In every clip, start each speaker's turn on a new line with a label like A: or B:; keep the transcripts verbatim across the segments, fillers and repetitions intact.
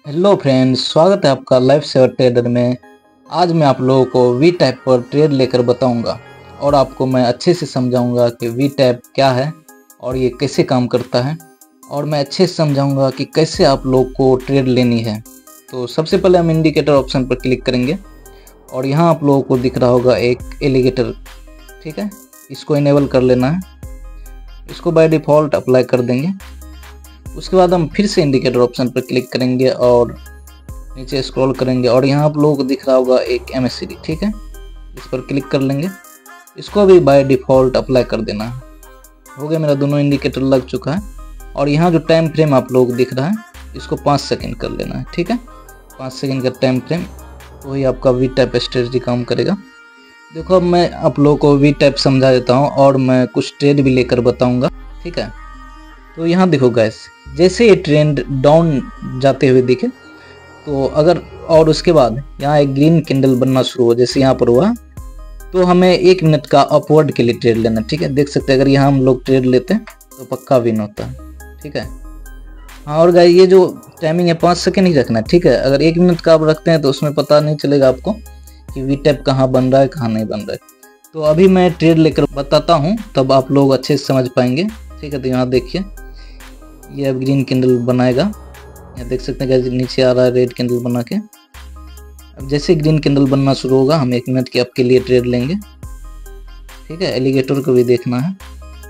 A: Hello friends, स्वागत है आपका लाइफ सेवर ट्रेडर में। आज मैं आप लोगों को वी टाइप पर ट्रेड लेकर बताऊंगा और आपको मैं अच्छे से समझाऊंगा कि वी टाइप क्या है और ये कैसे काम करता है, और मैं अच्छे से समझाऊंगा कि कैसे आप लोग को ट्रेड लेनी है। तो सबसे पहले हम इंडिकेटर ऑप्शन पर क्लिक करेंगे और यहाँ आप लोगों को दिख रहा होगा एक एलिगेटर, ठीक है। इसको इनेबल कर लेना है, इसको बाय डिफ़ॉल्ट अप्लाई कर देंगे। उसके बाद हम फिर से इंडिकेटर ऑप्शन पर क्लिक करेंगे और नीचे स्क्रॉल करेंगे और यहाँ आप लोगों को दिख रहा होगा एक एम एस सी डी, ठीक है। इस पर क्लिक कर लेंगे, इसको भी बाय डिफ़ॉल्ट अप्लाई कर देना है। हो गया, मेरा दोनों इंडिकेटर लग चुका है। और यहाँ जो टाइम फ्रेम आप लोगों को दिख रहा है, इसको पाँच सेकेंड कर लेना है, ठीक है। पाँच सेकेंड का टाइम फ्रेम, वही आपका वी टाइप स्ट्रेटजी काम करेगा। देखो, अब मैं आप लोगों को वी टाइप समझा देता हूँ और मैं कुछ ट्रेड भी लेकर बताऊँगा, ठीक है। तो यहाँ देखो गाइस, जैसे ये ट्रेंड डाउन जाते हुए दिखे तो अगर और उसके बाद यहाँ एक ग्रीन कैंडल बनना शुरू हो, जैसे यहाँ पर हुआ, तो हमें एक मिनट का अपवर्ड के लिए ट्रेड लेना, ठीक है। देख सकते हैं, अगर यहाँ हम लोग ट्रेड लेते हैं तो पक्का विन होता है, ठीक है। हाँ, और गाइस ये जो टाइमिंग है पाँच सेकेंड ही रखना है, ठीक है। अगर एक मिनट का आप रखते हैं तो उसमें पता नहीं चलेगा आपको कि वी टाइप कहाँ बन रहा है कहाँ नहीं बन रहा है। तो अभी मैं ट्रेड लेकर बताता हूँ, तब आप लोग अच्छे से समझ पाएंगे, ठीक है। तो यहाँ देखिए, ये अब ग्रीन कैंडल बनाएगा, यहाँ देख सकते हैं नीचे आ रहा है रेड कैंडल बना के। अब जैसे ग्रीन कैंडल बनना शुरू होगा, हम एक मिनट के आपके लिए ट्रेड लेंगे, ठीक है। एलिगेटर को भी देखना है,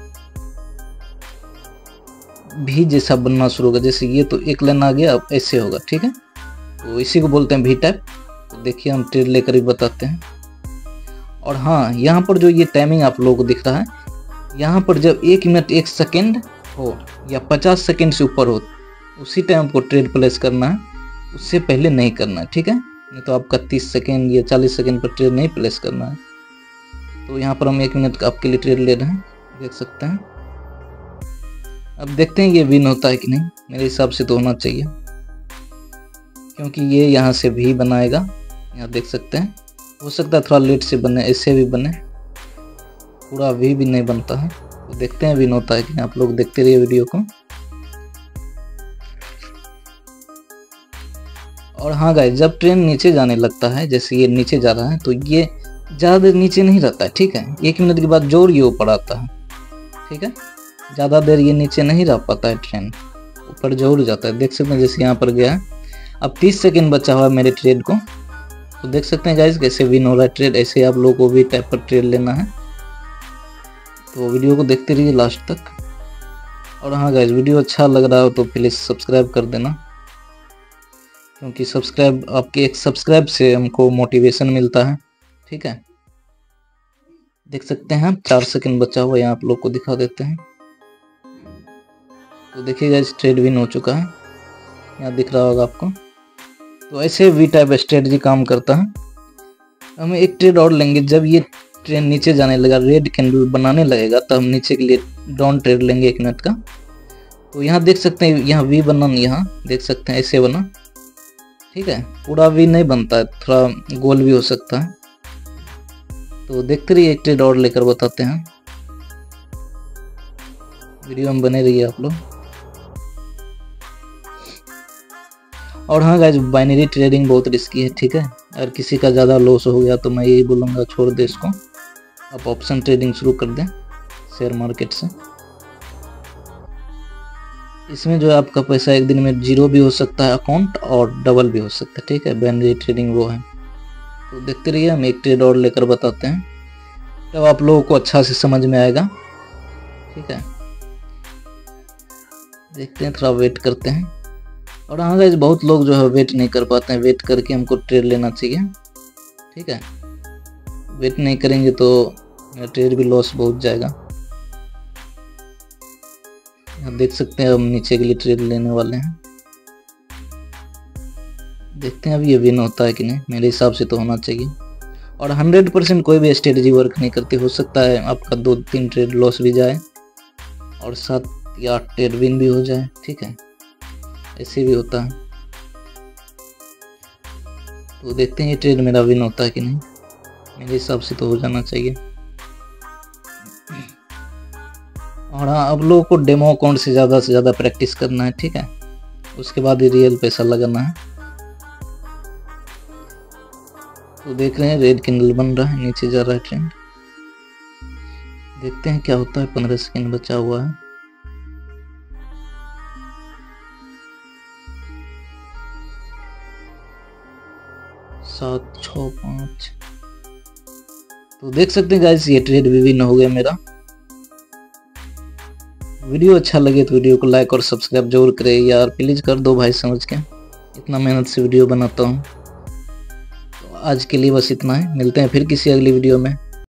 A: भी जैसा बनना शुरू होगा, जैसे ये तो एक लाइन आ गया, अब ऐसे होगा, ठीक है। तो इसी को बोलते हैं भी टाइप। तो देखिए, हम ट्रेड लेकर ही बताते हैं। और हाँ, यहाँ पर जो ये टाइमिंग आप लोगों को दिख रहा है, यहाँ पर जब एक मिनट एक सेकेंड हो या पचास सेकेंड से ऊपर हो, उसी टाइम आपको ट्रेड प्लेस करना है, उससे पहले नहीं करना है, ठीक है। नहीं तो आपका तीस सेकेंड या चालीस सेकेंड पर ट्रेड नहीं प्लेस करना है। तो यहाँ पर हम एक मिनट का आपके लिए ट्रेड ले रहे हैं, देख सकते हैं। अब देखते हैं ये विन होता है कि नहीं। मेरे हिसाब से तो होना चाहिए, क्योंकि ये यहाँ से भी बनाएगा, यहाँ देख सकते हैं। हो सकता है थोड़ा लेट से बने, ऐसे भी बने, पूरा वी भी नहीं बनता है। तो देखते हैं विन होता है कि आप लोग देखते रहिए वीडियो को। और हाँ गाइस, जब ट्रेन नीचे जाने लगता है, जैसे ये नीचे जा रहा है, तो ये ज़्यादा देर नीचे नहीं रहता है, ठीक है। एक मिनट के बाद जोर ये ऊपर आता है, ठीक है। ज़्यादा देर ये नीचे नहीं रह पाता है, ट्रेन ऊपर जोर जाता है। देख सकते हैं जैसे यहाँ पर गया है। अब तीस सेकेंड बचा हुआ है मेरे ट्रेड को। तो देख सकते हैं गाइस कैसे विन हो रहा है ट्रेड। ऐसे आप लोगों को भी टाइप पर ट्रेड लेना है, तो वीडियो को देखते रहिए लास्ट तक। और हाँ गाइस, वीडियो अच्छा लग रहा हो तो प्लीज़ सब्सक्राइब कर देना, क्योंकि सब्सक्राइब आपके एक सब्सक्राइब से हमको मोटिवेशन मिलता है, ठीक है। देख सकते हैं चार सेकंड बचा हुआ, यहाँ आप लोग को दिखा देते हैं। तो देखिए गाइस, ट्रेड विन हो चुका है, यहाँ दिख रहा होगा आपको। तो ऐसे वी टाइप स्ट्रेटजी काम करता है। हमें एक ट्रेड और लेंगे, जब ये ट्रेन नीचे जाने लगा, रेड कैंडल बनाने लगेगा, तो हम नीचे के लिए डाउन ट्रेड लेंगे एक मिनट का। तो यहाँ देख सकते हैं, यहाँ वी बना, यहाँ देख सकते हैं ऐसे बना, ठीक है। पूरा वी नहीं बनता है, थोड़ा गोल भी हो सकता है। तो देखते रहिए, एक ट्रेड और लेकर बताते हैं। वीडियो में बने रहिए आप लोग। और हाँ गाइस, बाइनरी ट्रेडिंग बहुत रिस्की है, ठीक है। अगर किसी का ज़्यादा लॉस हो गया तो मैं यही बोलूँगा, छोड़ दे इसको, आप ऑप्शन ट्रेडिंग शुरू कर दें शेयर मार्केट से। इसमें जो है आपका पैसा एक दिन में जीरो भी हो सकता है अकाउंट, और डबल भी हो सकता है, ठीक है। बाइनरी ट्रेडिंग वो है। तो देखते रहिए, हम एक ट्रेड और लेकर बताते हैं, तब आप लोगों को अच्छा से समझ में आएगा, ठीक है। देखते हैं, थोड़ा वेट करते हैं। और हाँ गाइस, बहुत लोग जो है वेट नहीं कर पाते हैं। वेट करके हमको ट्रेड लेना चाहिए, ठीक है। वेट नहीं करेंगे तो मेरा ट्रेड भी लॉस बहुत जाएगा। आप देख सकते हैं, हम नीचे के लिए ट्रेड लेने वाले हैं। देखते हैं अब ये विन होता है कि नहीं। मेरे हिसाब से तो होना चाहिए। और हंड्रेड परसेंट कोई भी स्ट्रेटजी वर्क नहीं करती। हो सकता है आपका दो तीन ट्रेड लॉस भी जाए और सात या आठ ट्रेड विन भी हो जाए, ठीक है। ऐसे भी होता है। तो देखते हैं ये ट्रेड मेरा विन होता है कि नहीं। मेरे हिसाब से तो हो जाना चाहिए। और हाँ, अब लोगों को डेमो अकाउंट से ज़्यादा से ज़्यादा प्रैक्टिस करना है, ठीक है। उसके बाद ही रियल पैसा लगाना है। तो देख रहे हैं रेड कैंडल बन रहा है, नीचे जा रहा है ट्रेंड। देखते हैं क्या होता है। पंद्रह सेकंड बचा हुआ है। सात छ पाँच। तो देख सकते हैं गाइस, ये ट्रेड भी विन हो गया मेरा। वीडियो अच्छा लगे तो वीडियो को लाइक और सब्सक्राइब जरूर करें यार, प्लीज कर दो भाई समझ के, इतना मेहनत से वीडियो बनाता हूँ। तो आज के लिए बस इतना है, मिलते हैं फिर किसी अगली वीडियो में।